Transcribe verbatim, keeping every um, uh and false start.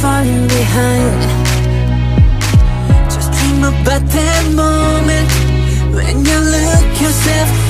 falling behind. Just dream about that moment when you look yourself